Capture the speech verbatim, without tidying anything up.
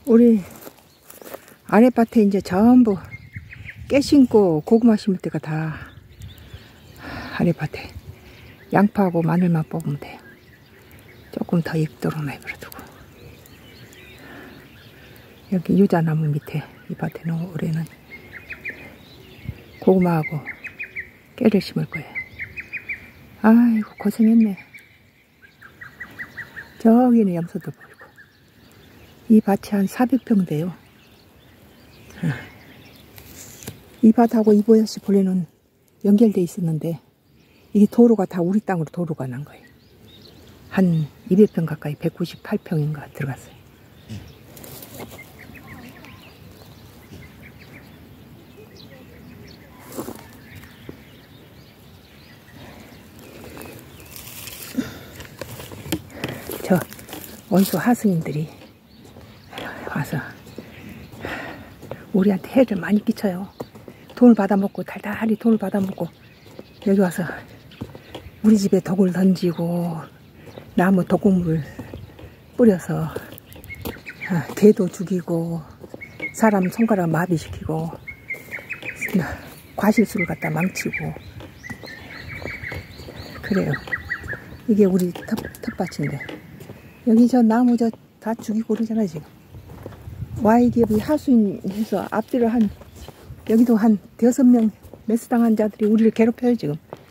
우리 아랫밭에 이제 전부 깨 심고 고구마 심을 때가 다 아랫밭에 양파하고 마늘만 뽑으면 돼요. 조금 더 익도록 내버려두고. 여기 유자나무 밑에 이 밭에는 올해는 고구마하고 깨를 심을 거예요. 아이고 고생했네. 저기는 염소도 보이고. 이 밭이 한 사백 평 돼요. 이 밭하고 이보야씨 본래는 연결돼 있었는데 이게 도로가 다 우리 땅으로 도로가 난 거예요. 한 이백 평 가까이 백구십팔 평인가 들어갔어요. 저 원수 하승인들이 와서 우리한테 해를 많이 끼쳐요. 돈을 받아먹고 달달이 돈을 받아먹고 여기 와서 우리 집에 독을 던지고 나무 독극물 뿌려서 개도 죽이고 사람 손가락 마비시키고 과실수를 갖다 망치고 그래요. 이게 우리 텃, 텃밭인데 여기 저 나무 저 다 죽이고 그러잖아요 지금. 와이기업이 하수인해서 앞뒤로 한 여기도 한 대여섯 명 매수당한 자들이 우리를 괴롭혀요 지금.